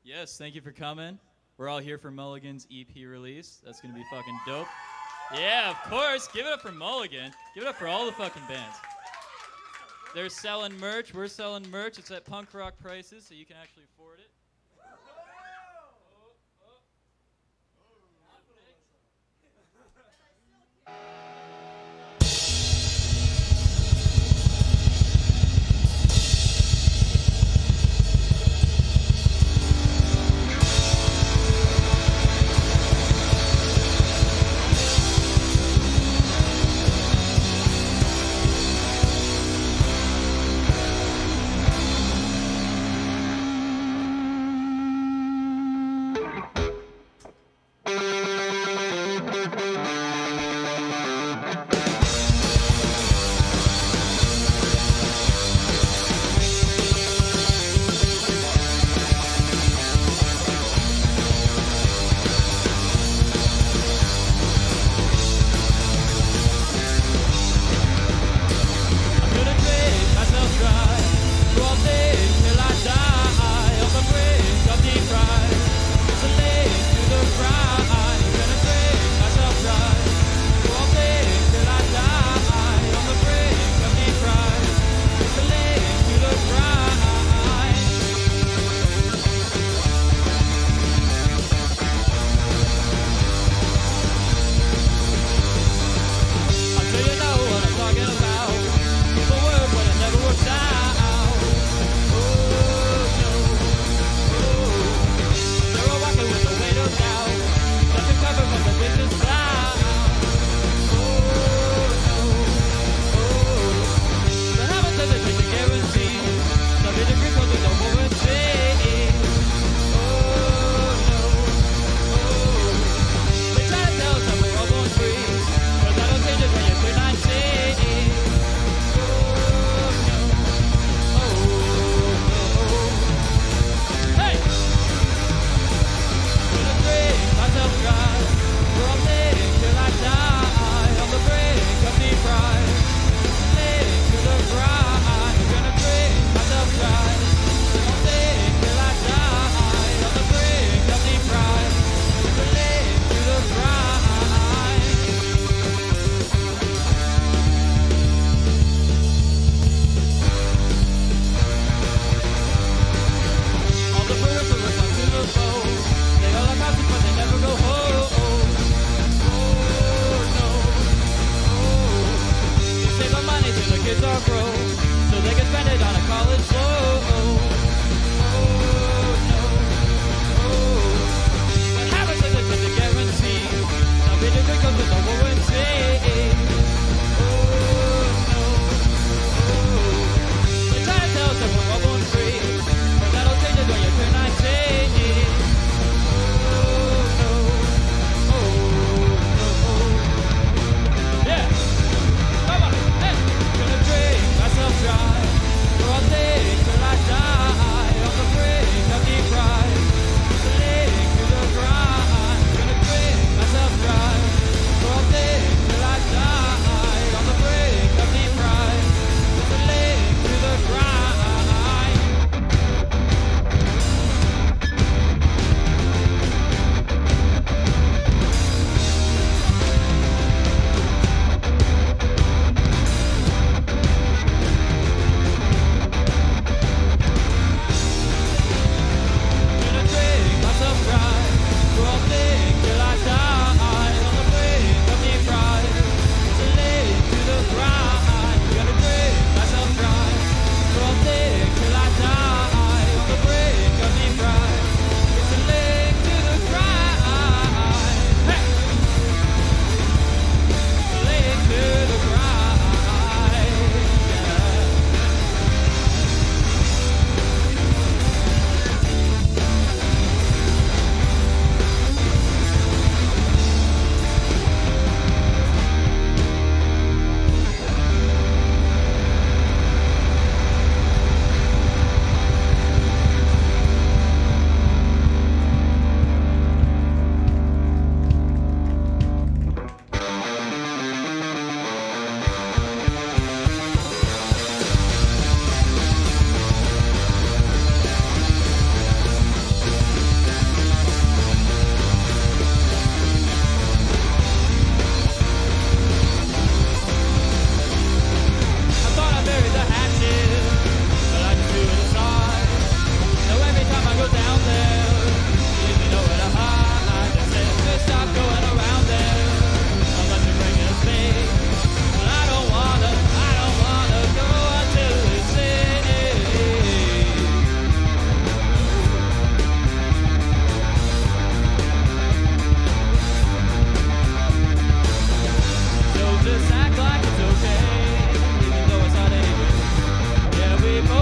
Yes, thank you for coming. We're all here for Mulligan's EP release. That's going to be fucking dope. Yeah, of course. Give it up for Mulligan. Give it up for all the fucking bands. They're selling merch. We're selling merch. It's at punk rock prices, so you can actually afford it.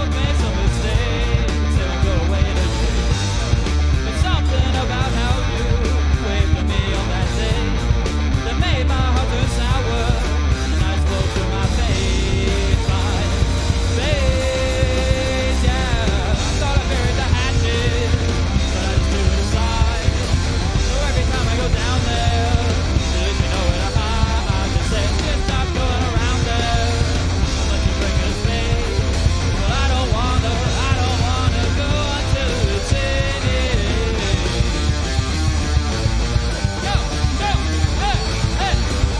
both made some mistakes and go away to dream. But something about how you waved to me on that day that made my heart turn sour. And I spoke to my face, yeah. I thought I buried the hatchet, but I just threw it aside. So every time I go down there, it lets me know where to hide. I just say, just stop going around there unless you bring it to space. Well, I don't wanna go until it's in it. Go, hey, hey.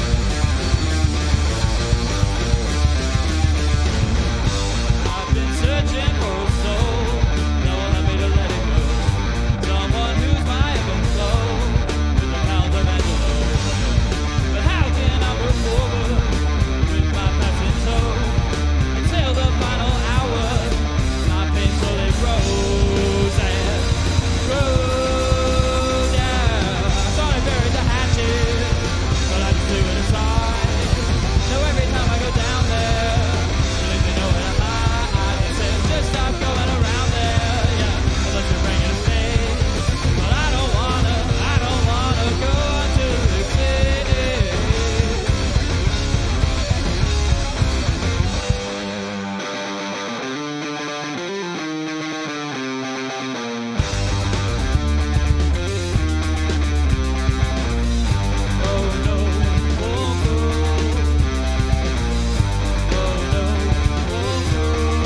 I've been searching for a soul that will help me to let it go. Someone who's my ebb and flow with the Count of Angelo. But how can I move forward with my past in tow until the final hour? My pain slowly grows and grows, yeah. I thought I buried the hatchet, but I just threw it aside. So every time I go down there, you let me know where to hide. I said, just stop going around there, yeah, unless you bring it to space. But I don't wanna go until it's in. Oh no, won't go. Oh no, won't go.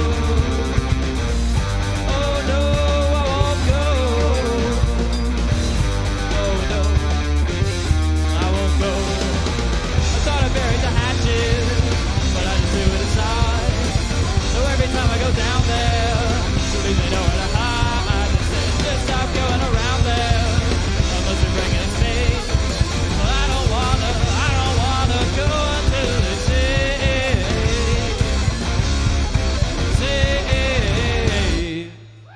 Oh no, I won't go. Oh no, I won't go. I thought I buried the hatchet, but I just threw it aside. So every time I go down there, you leave me nowhere to hide. I just said, just stop going around there unless you're bringing it space. Well, I don't wanna go until it's safe.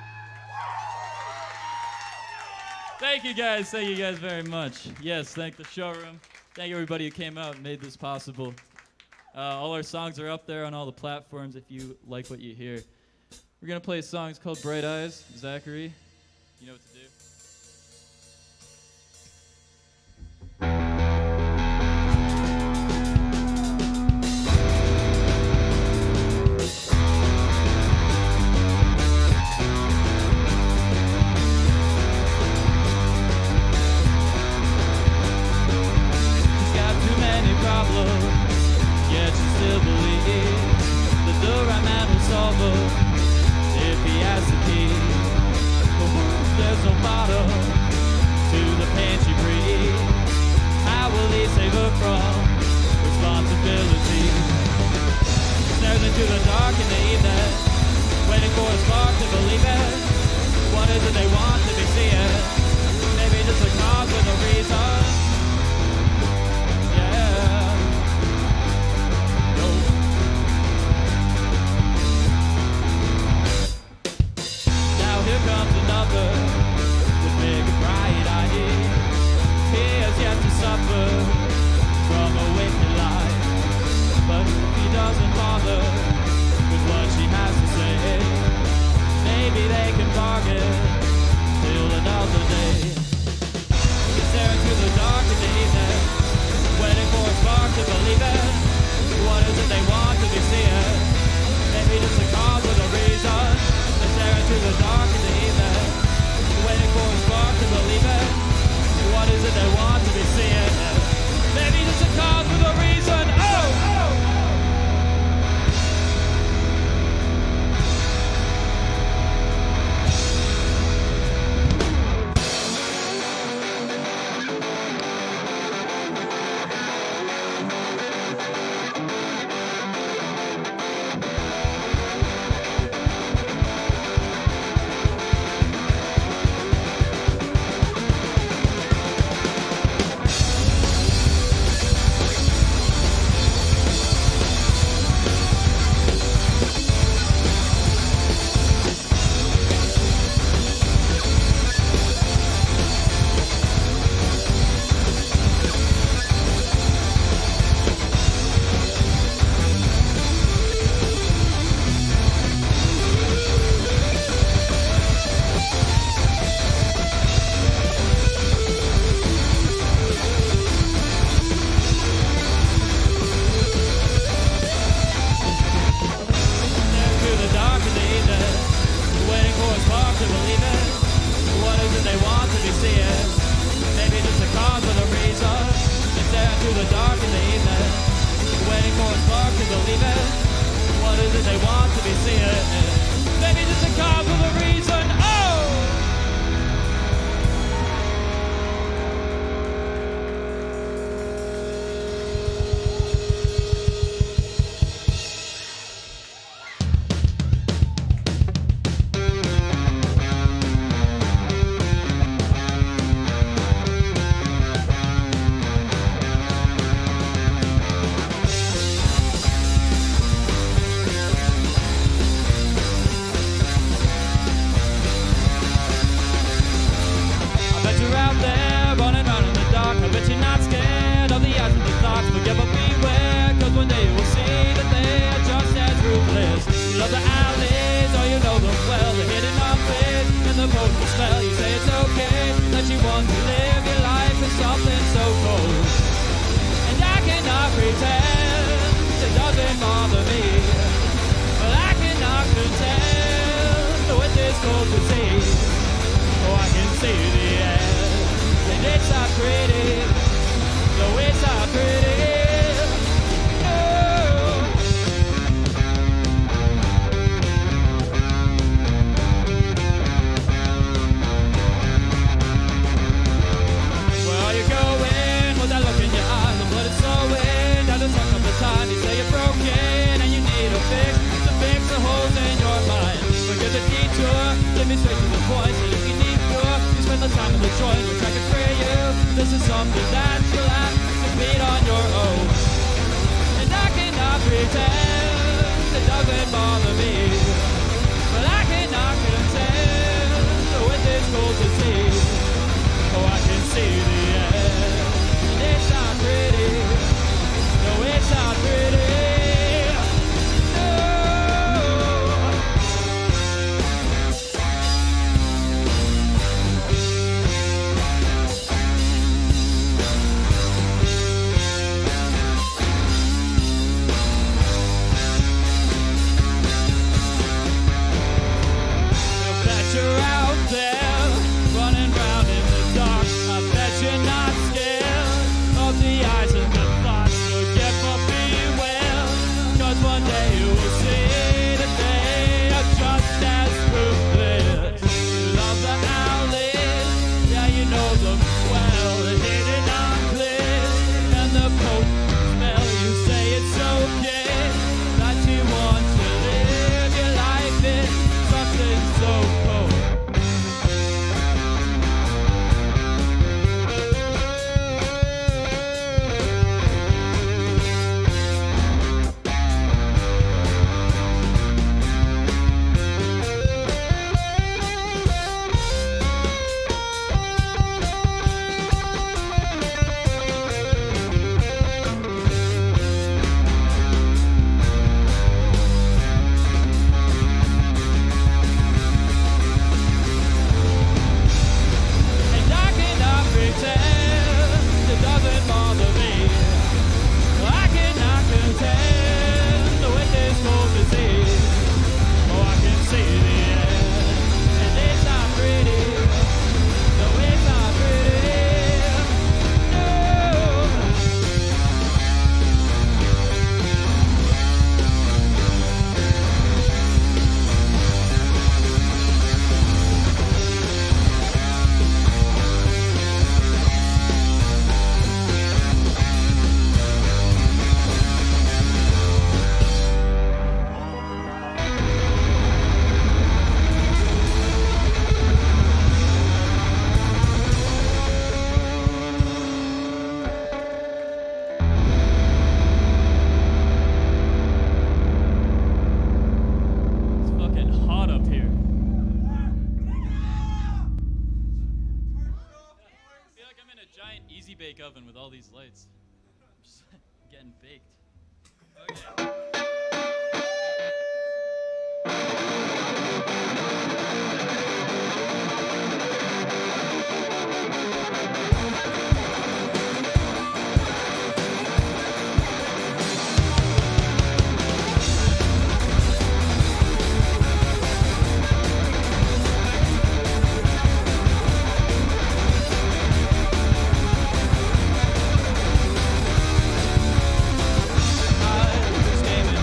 Thank you guys very much. Yes, thank the showroom. Thank everybody who came out and made this possible. All our songs are up there on all the platforms if you like what you hear. We're gonna play a song, it's called Bright Eyes. Zachary, you know what to do. She's got too many problems, yet she still believes that the right man will solve her if he has the key. There's no bottom to the pain she breathes. How will he save her from responsibility? Stares into the dark in the evening, waiting for a spark to believe it. What is it they want to be seeing? Maybe just a cause with a reason. Yeah. No. Now here comes another with big bright eyes. He has yet to suffer from a wicked life, but he doesn't bother with what she has to say. Maybe they can bargain till another day. He's staring through the dark in the evening, waiting for a spark to believe it. What is it they want to be seeing? Maybe just a cause with a reason. They're staring through the dark in the evening, waiting for a spark to believe it. What is it they want to be seeing? Maybe just a cause with a reason. Oh! potent smell. You say it's okay that you want to live your life in something so cold. And I cannot pretend it doesn't bother me, but I cannot contend with this cold disease. Oh, I can see the end, and it's not pretty. No, it's not pretty. Time in the joint, which I can free you. This is something that you'll have to beat on your own. And I cannot pretend it doesn't bother me, but I cannot contend with this cold disease. Oh, I can see the end, and it's not pretty. No, it's not pretty. Oven with all these lights. I'm just getting baked. Okay. Came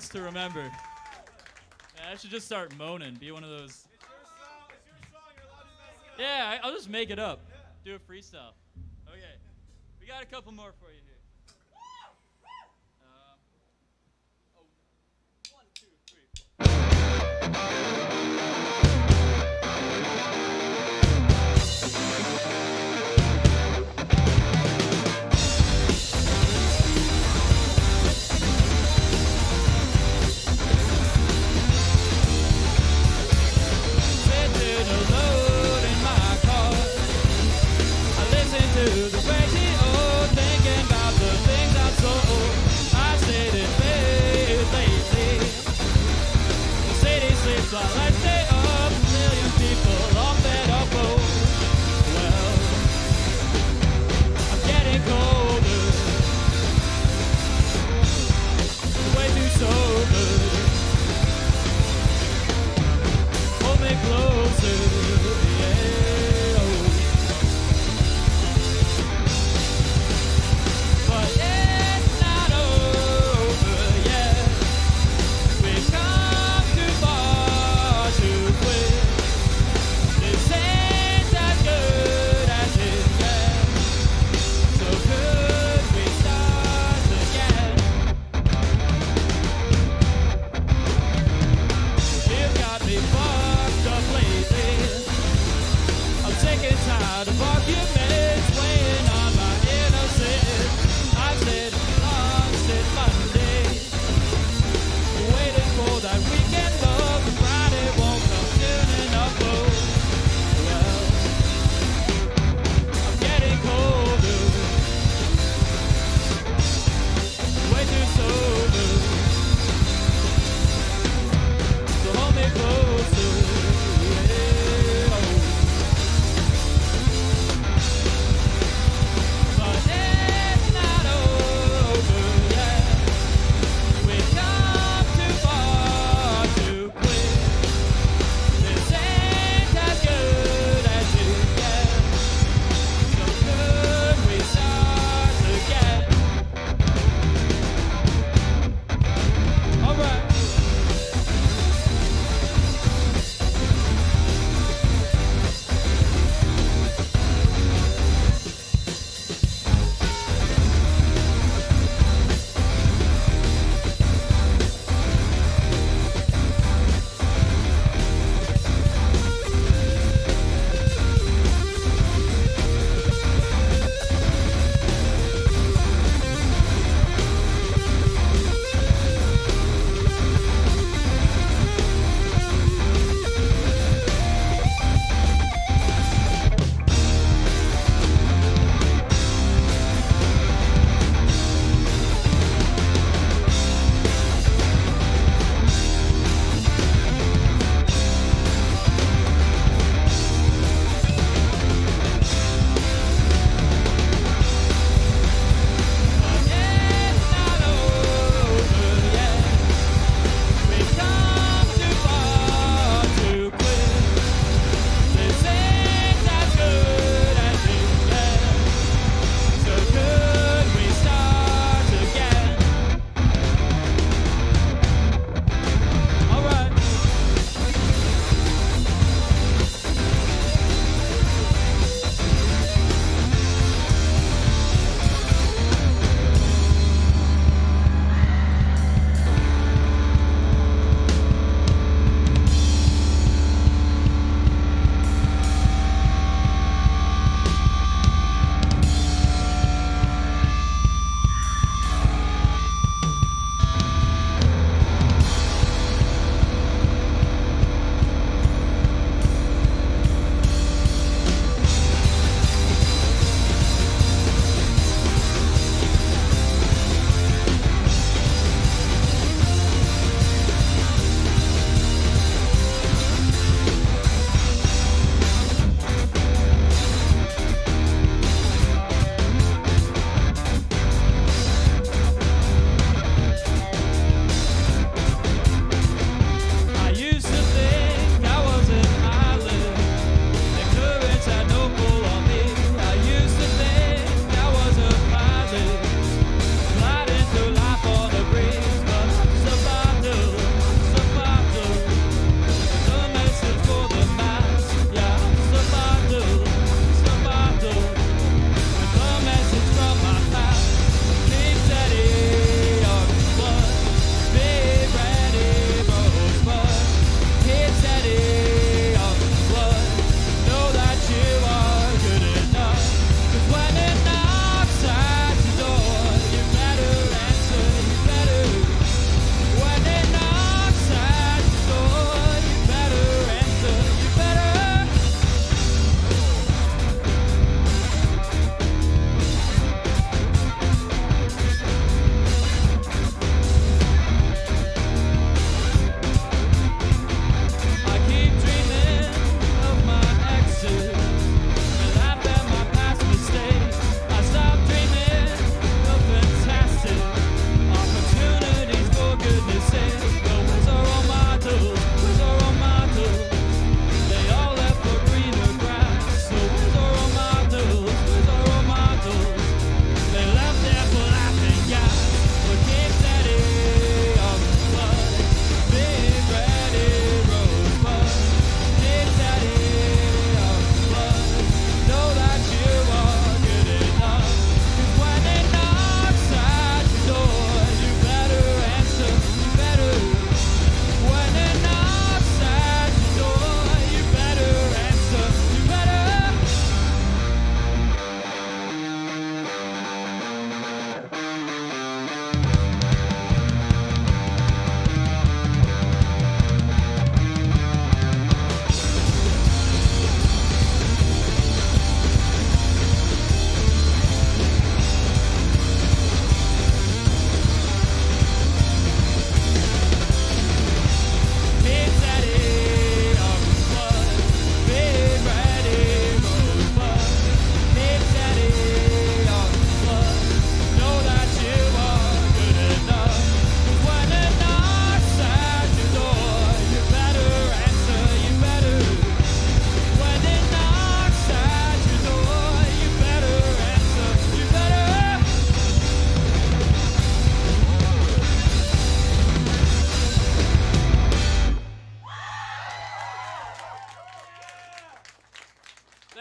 words to remember. Yeah, I should just start moaning. Be one of those. It's your song. You're allowed to mess it up. Yeah, I'll just make it up. Do a freestyle. Okay. We got a couple more for you here. One, two, three, four.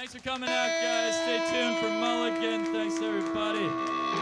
Thanks for coming out, guys. Stay tuned for Mulligan. Thanks, everybody.